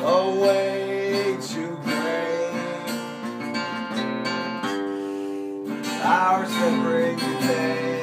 away to gray. Hours that bring the day.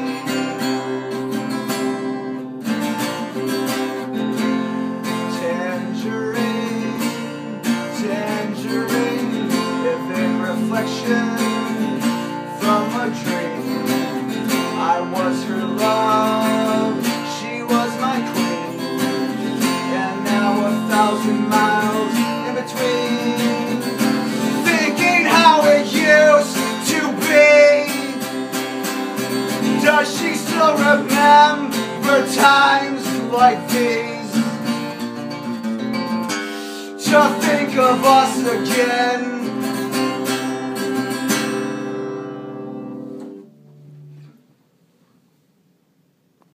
Tangerine, tangerine, living reflection from a dream. I was her love, she was my queen, and now 1,000 miles in between. Thinking how it used to be. Does she still remember times like these? To think of us again